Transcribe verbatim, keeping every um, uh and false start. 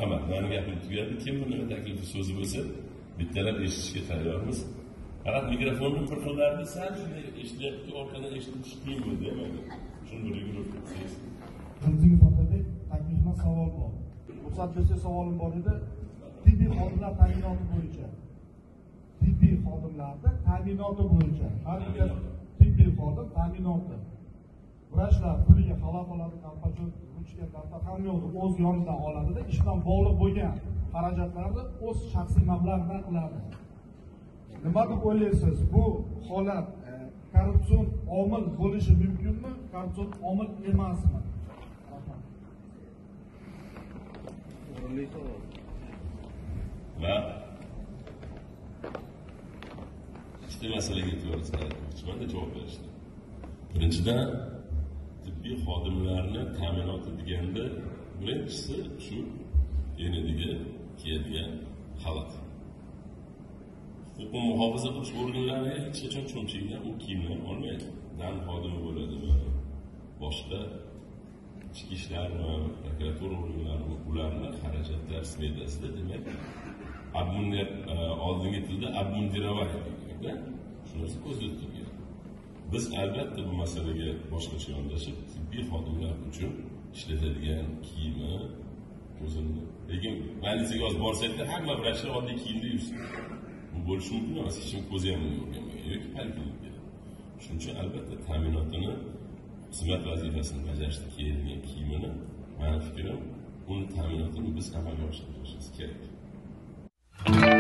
marhamat, meni gapim tugadi. Kim buni taklifi so'zi bo'lsa, bittalar eshitishga tayyormiz. Faqat mikrofonni bir xillarni sal shunday eshitilyapti, orqadan eshitish qiyin bo'ldi, mayli. Shuni bir yugurib ketsangiz. O'zingiz haqida taklifma savol bor. Ruxsat bersa savolim bor edi. Tibbiy xodimlar ta'minoti bo'yicha. Tibbiy xodimlarda ta'minoti bo'yicha. Har bir tibbiy xodim ta'minoti. Vrachlar puliga xalaq oladi, kompozit, ruchka, daftar hamma yo'lda o'z yonidan oladi-da, ishdan bog'liq bo'lgan xarajatlarni o'z shaxsiy mablag'idan qiladi. Nima deb o'ylaysiz? Bu holat korrupsion omil bo'lishi mumkinmi? Korrupsion omil emasmi? Va ikkita masalaga to'g'risida aytmoqchiman-da, javob berishdi. Birinchidan, tibbiy xodimlarni ta'minoti deganda birinchisi shu enidiga kelgan xalq. Huquqni muhofaza qilish organlariga hech qachon cho'mchakdan u kiyimlar olmaydi. Dan xodimi bo'ladimi, boshqa ichki ishlar va prokuratura organlari ularni xarajatlar smetasida, demak, abmundir oldingi tilda abmundirovание degan, shu narsa ko'zda tutilgan. Biz albatta bu masalaga boshqacha yondashib, tibbiy xodimlar uchun ishlatadigan kiyimi, o'zini, lekin politsiyaga hozir borsakda hamma vrachlar oddiy kiyimda yursin. Bu bo'lishi mumkin emas, hech kim ko'zi ham o'rganmagan yoki poliklinika. Shuning uchun albatta ta'minotini, xizmat vazifasini bajarishda kiyilgan kiyimini, meni fikrim, uni ta'minotini biz amalga oshirishimiz kerak.